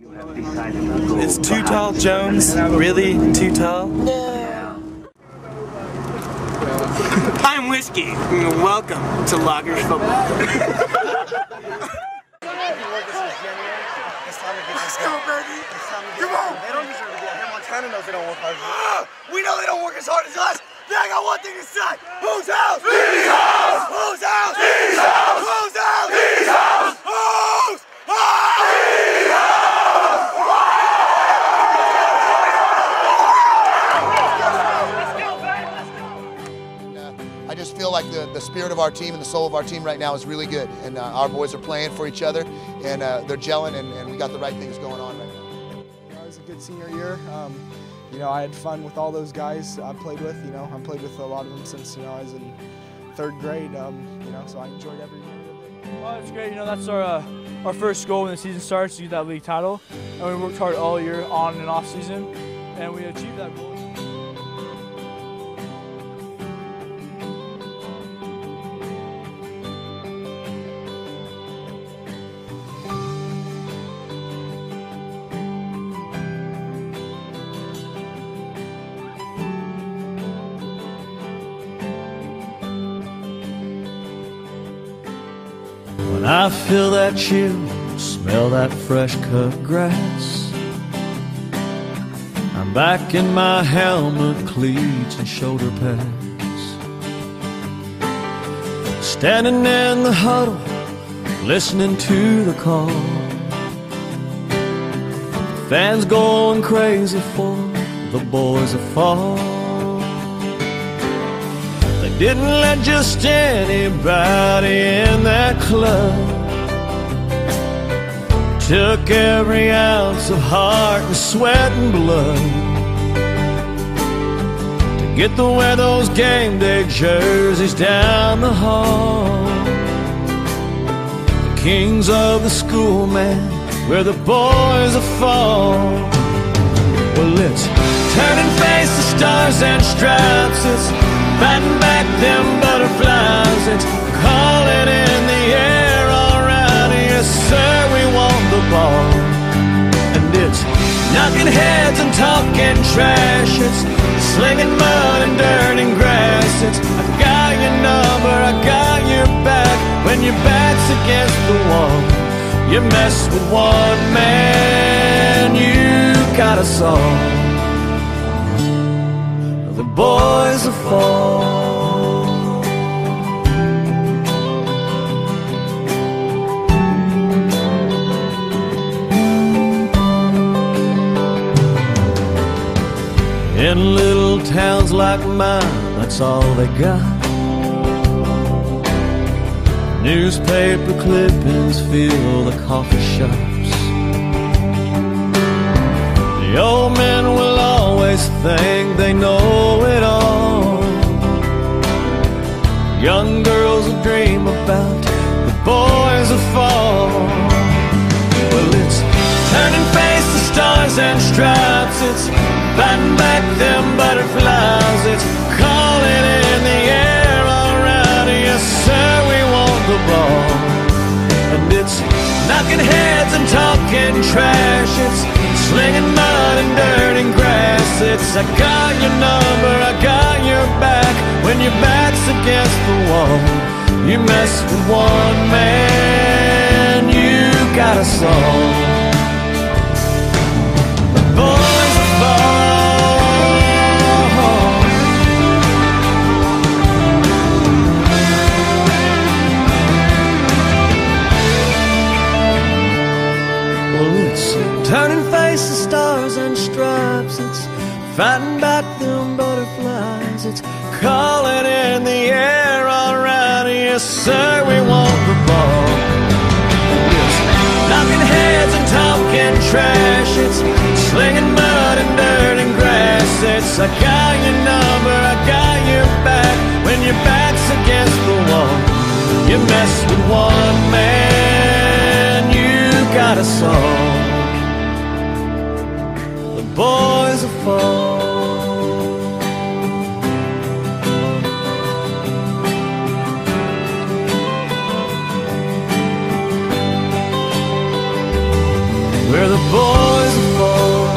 Is Too Tall Jones really too tall? No. I'm Whiskey, and welcome to Loggers Football. Let's go, baby. Come on. They don't deserve to be out here. Montana knows they don't work hard. We know they don't work as hard as us. Then I got one thing to say. Whose house? These house. Whose house? These house. Whose house? These house. Whose house? These house. I just feel like the spirit of our team and the soul of our team right now is really good. And our boys are playing for each other, and they're gelling, and we got the right things going on right now. It was a good senior year. You know, I had fun with all those guys I played with. You know, I played with a lot of them since I was in 3rd grade. You know, so I enjoyed every minute of it. Well, it's great. You know, that's our first goal when the season starts, to get that league title. And we worked hard all year on and off season, and we achieved that goal. When I feel that chill, smell that fresh cut grass, I'm back in my helmet, cleats and shoulder pads, standing in the huddle, listening to the call, fans going crazy for the boys that fall. Didn't let just anybody in that club. Took every ounce of heart and sweat and blood to get to wear those game day jerseys down the hall. The kings of the school, man, where the boys are fall. Well, it's turn and face the stars and stripes. It's batting back them butterflies. It's calling in the air, alright. Yes, sir, we want the ball. And it's knocking heads and talking trash. It's slinging mud and dirt and grass. It's I got your number, I got your back. When your back's against the wall, you mess with one man, you got us all. The boys will fall. In little towns like mine, that's all they got. Newspaper clippings fill the coffee shops. The old men will always think they know it all. Young girls will dream about the boys will fall. Well, it's turn and face the stars and stripes. It's fighting back them butterflies. It's calling in the air, alright. Yes, sir, we want the ball. And it's knocking heads and talking trash. It's slinging mud and dirt and grass. It's I got your number, I got your back. When your back's against the wall, you mess with one man, you got us all. The boys will fall. Well, it's turning face the stars and stripes. It's fighting back them butterflies. It's calling in the air, alright. Yes, sir, we want the ball. It's knocking heads and talking trash. It's slinging mud and dirt and grass. It's I got your number, I got your back. When your back's against the wall, you mess with one man, you got us all. The boys will fall. Where the boys will fall.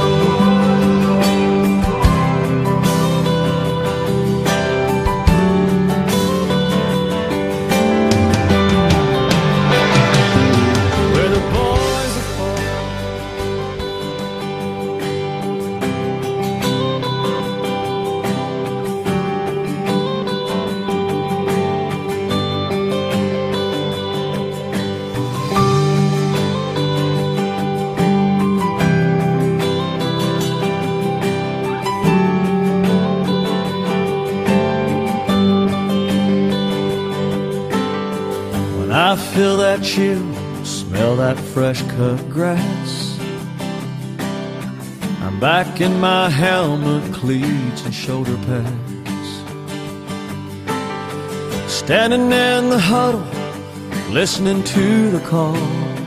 Where the boys will fall. I feel that chill, smell that fresh cut grass. I'm back in my helmet, cleats and shoulder pads. Standing in the huddle, listening to the call.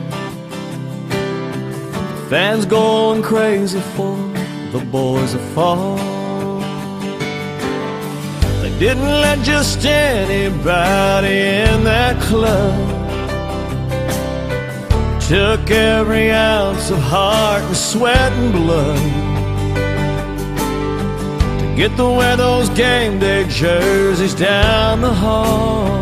Fans going crazy for the boys that fall. They didn't let just anybody in that club. Took every ounce of heart and sweat and blood to get to wear those game day jerseys down the hall.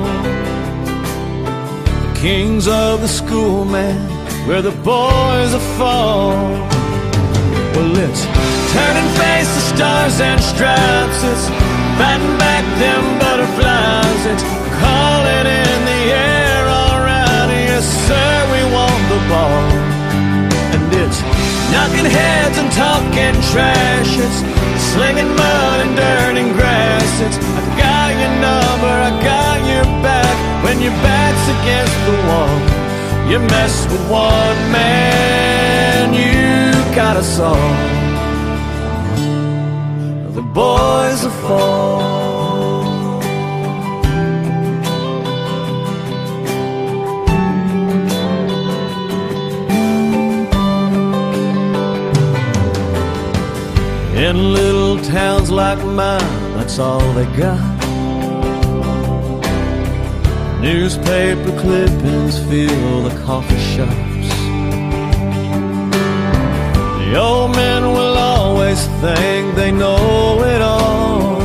The kings of the school, man, where the boys will fall. Well, it's turn and face the stars and stripes. It's fighting back them butterflies. It's calling in the air all around. Yes, sir, we want the ball. And it's knocking heads and talking trash. It's slinging mud and dirt and grass. It's I got your number, I got your back. When your back's against the wall, you mess with one man, you got us all. The boys will fall. In little towns like mine, that's all they got. Newspaper clippings fill the coffee shops. The old men will always think they know it all.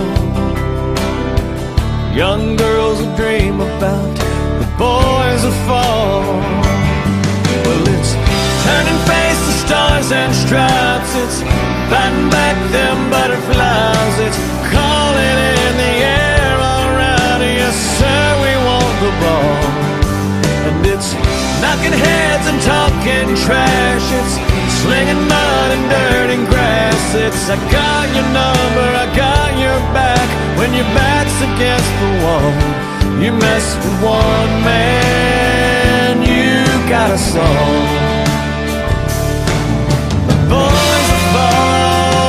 Young girls will dream about the boys will fall. Well, it's turn and face the stars and stripes. It's fighting back them butterflies. It's calling in the air all around. Yes, sir, we want the ball. And it's knocking heads and talking trash. It's slinging mud and dirt and grass. It's I got your number, I got your back. When your back's against the wall, you mess with one man, you got us all. The boys will fall.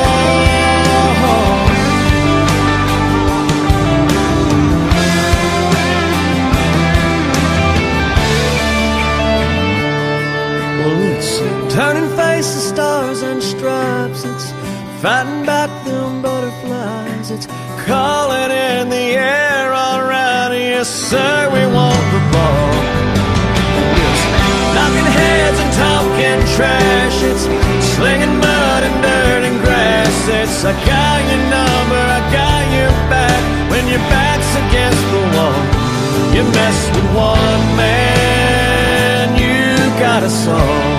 Turn and face the stars and stripes. It's fighting back them butterflies. It's calling in the air all around. Yes, sir, we want the ball. It's knocking heads and talking trash. It's slinging mud and dirt and grass. It's I got your number, I got your back. When your back's against the wall, you mess with one man, you got us all.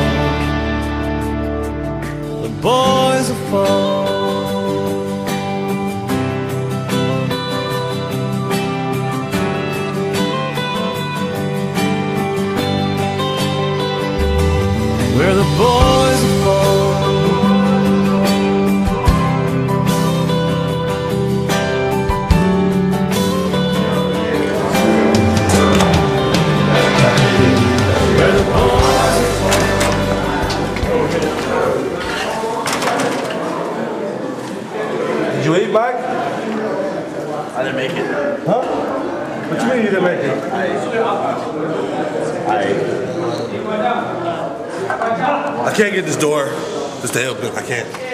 Boys will fall. Where the boys will fall. Where the boys will fall. Did you eat, Mike? I didn't make it. Huh? What you mean you didn't make it? I can't get this door just to help him. I can't.